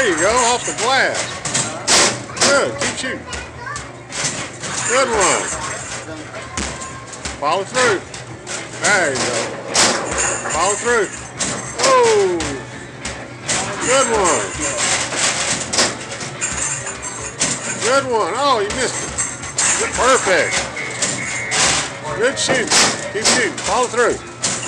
There you go, off the glass. Good, keep shooting. Good one. Follow through. There you go. Follow through. Oh, good one. Good one. Oh, you missed it. Perfect. Good shoot. Keep shooting. Follow through.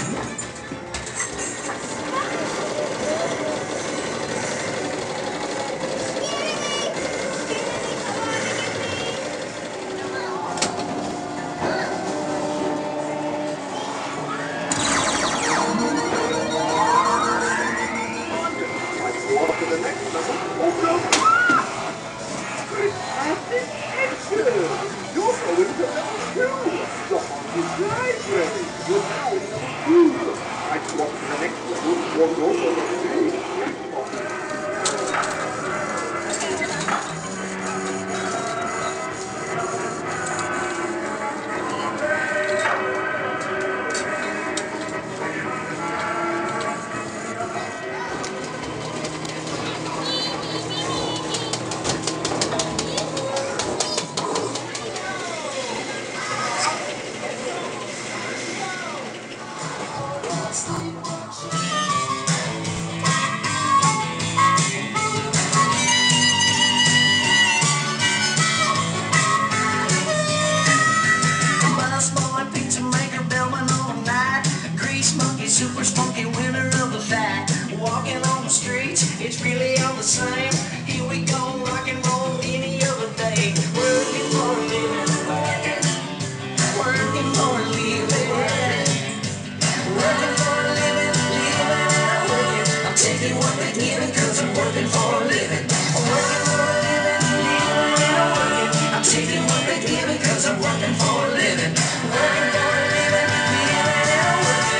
Super spunky winner of the fact. Walking on the streets, it's really all the same. Here we go, rock and roll any other day. Working for a living, working for a living, working for a living, living and working. I'm taking what they're giving, cause I'm working for a living. Working for a living, living and working. I'm taking what they're giving, cause I'm working for a living. Working for a living, living and working.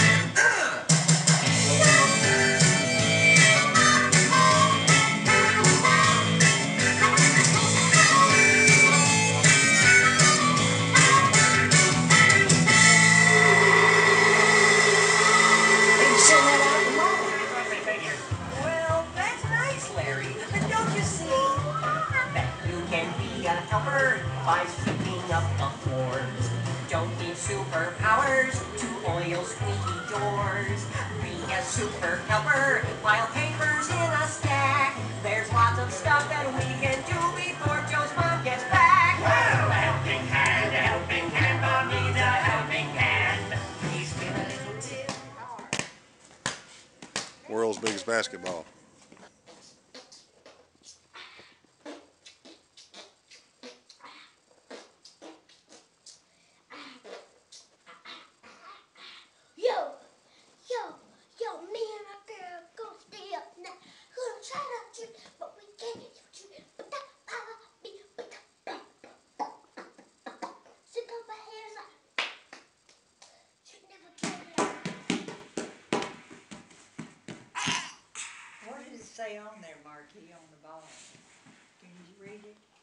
Well, that's nice, Larry. But don't you see that you can be a helper by sweeping up the floors? Don't need superpowers to oil squeaky doors. Be a super helper, file papers in a stack. There's lots of stuff that we can do before Joe's mom gets back. Well, a helping hand, Mom needs a helping hand. Please give a little tip. World's biggest basketball. Me and my girl gonna stay up now. Gonna try to shoot, but we can't shoot. Stick up my hands up. Should never get What did it say on there, Marquis, on the ball? Can you read it?